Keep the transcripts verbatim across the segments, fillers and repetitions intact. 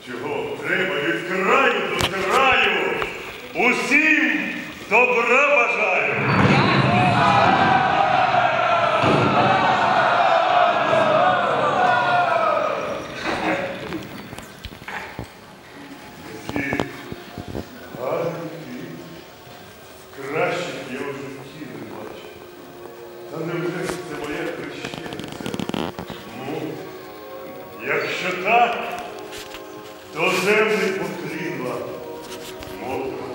чого треба від краю до краю. Усім добра бажаю. Краще я в житті не бачу. Та невже це моя хрещениця? Ну, якщо так, то землі потрібна мокра.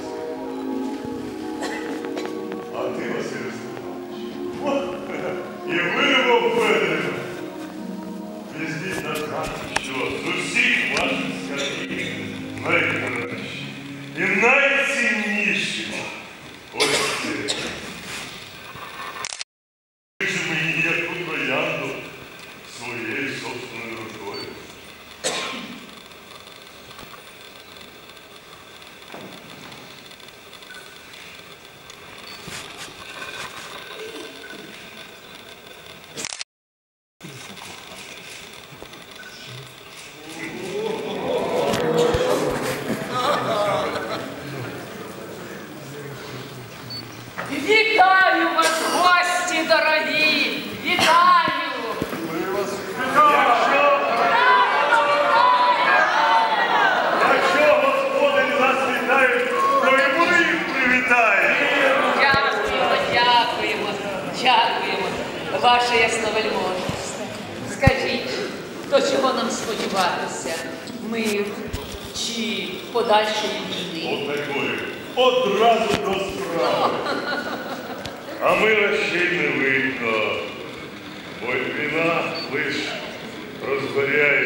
А ти, Василь Степанович, і ви, Любов Федорівна, візьміть на карті, що з усіх ваших скарбів найкращі і найцінніші. Ось це. Вижу мені яку троянду своєю собственною рукою. Вітаю вас, гості дорогі! Вітаю! Ми вас вітаємо! Якщо господарі нас вітають, то і ми їх привітаємо! Дякуємо, дякуємо, дякуємо, ваше ясновельможність. Скажіть, до чого нам сподіватися? Мир чи подальшої війни? От такої. Одразу до справи. А мира ще й не видно, бо війна лиш розгоряє